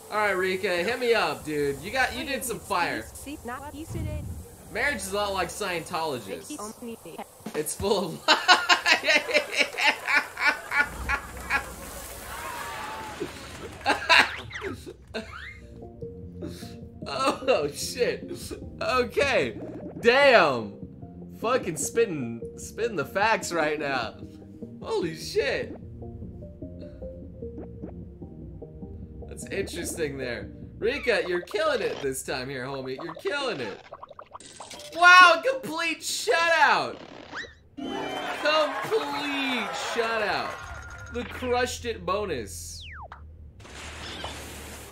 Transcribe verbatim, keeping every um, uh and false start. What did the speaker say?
Alright, Rika, hit me up, dude. You got, you did some fire. Marriage is a lot like Scientologists. It's full of... Oh, shit. Okay. Damn. Fucking spitting, spitting the facts right now. Holy shit. That's interesting there. Rika, you're killing it this time here, homie. You're killing it. Wow, complete shutout. Complete shutout. The crushed it bonus.